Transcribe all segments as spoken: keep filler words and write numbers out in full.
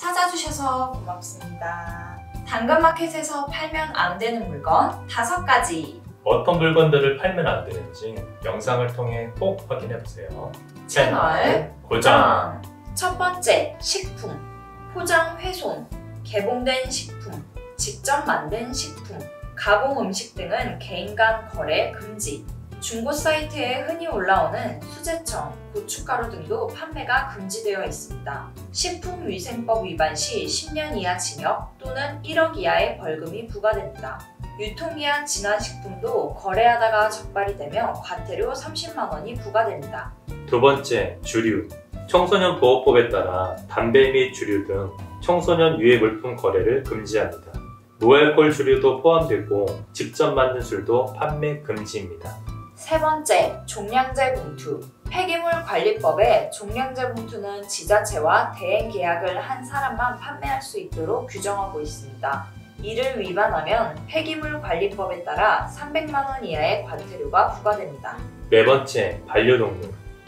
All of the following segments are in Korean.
찾아주셔서 고맙습니다. 당근마켓에서 팔면 안 되는 물건 다섯 가지. 어떤 물건들을 팔면 안 되는지 영상을 통해 꼭 확인해보세요. 채널 고정! 첫 번째, 식품. 포장 훼손, 개봉된 식품, 직접 만든 식품, 가공 음식 등은 개인 간 거래 금지. 중고 사이트에 흔히 올라오는 수제청, 고춧가루 등도 판매가 금지되어 있습니다. 식품위생법 위반 시 십 년 이하 징역 또는 일억 이하의 벌금이 부과됩니다. 유통기한 지난 식품도 거래하다가 적발이 되며 과태료 삼십만 원이 부과됩니다. 두 번째, 주류. 청소년 보호법에 따라 담배 및 주류 등 청소년 유해 물품 거래를 금지합니다. 무알콜 주류도 포함되고 직접 만든 술도 판매 금지입니다. 세 번째, 종량제 봉투. 폐기물관리법에 종량제 봉투는 지자체와 대행 계약을 한 사람만 판매할 수 있도록 규정하고 있습니다. 이를 위반하면 폐기물관리법에 따라 삼백만 원 이하의 과태료가 부과됩니다. 네 번째, 반려동물.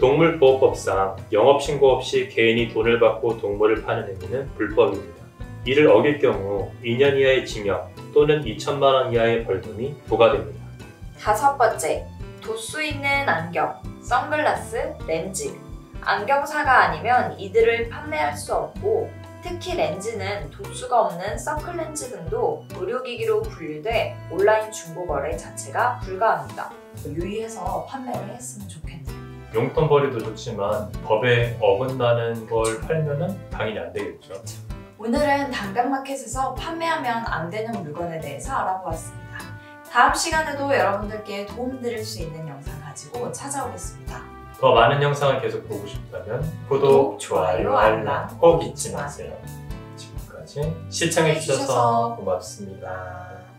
동물보호법상 영업신고 없이 개인이 돈을 받고 동물을 파는 행위는 불법입니다. 이를 어길 경우 이 년 이하의 징역 또는 이천만 원 이하의 벌금이 부과됩니다. 다섯 번째, 도수 있는 안경, 선글라스, 렌즈. 안경사가 아니면 이들을 판매할 수 없고 특히 렌즈는 도수가 없는 서클렌즈 등도 의료기기로 분류돼 온라인 중고거래 자체가 불가합니다. 유의해서 판매를 했으면 좋겠네요. 용돈벌이도 좋지만 법에 어긋나는 걸 팔면은 당연히 안 되겠죠. 오늘은 당근마켓에서 판매하면 안 되는 물건에 대해서 알아보았습니다. 다음 시간에도 여러분들께 도움드릴 수 있는 영상 가지고 찾아오겠습니다. 더 많은 영상을 계속 보고 싶다면 구독, 구독, 좋아요, 좋아요, 알람 알람 꼭 잊지 마세요. 지금까지 시청해주셔서 시청해주셔서 고맙습니다.